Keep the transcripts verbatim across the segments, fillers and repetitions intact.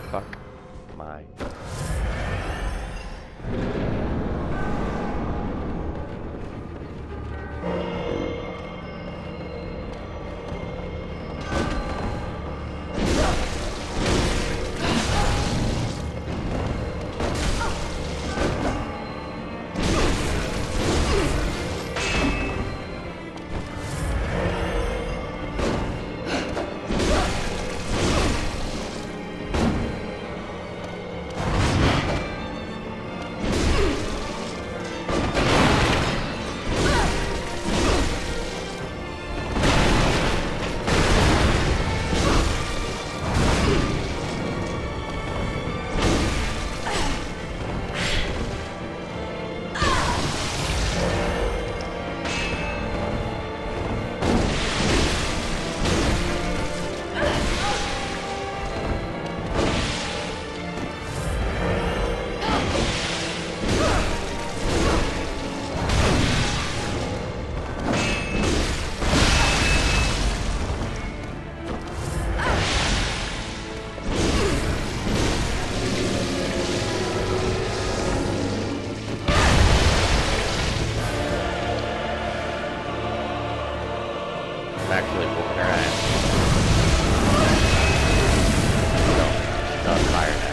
Fuck my. Actually whooping her ass. No, she's on fire now.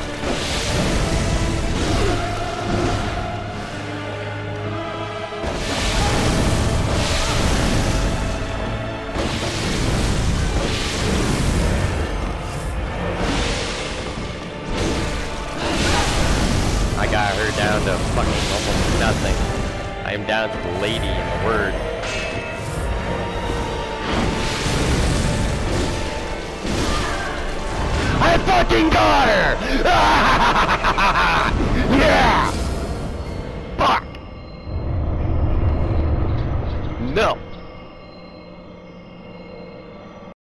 I got her down to fucking almost nothing. I am down to the lady in the word. I fucking got her! Yeah! Fuck! No!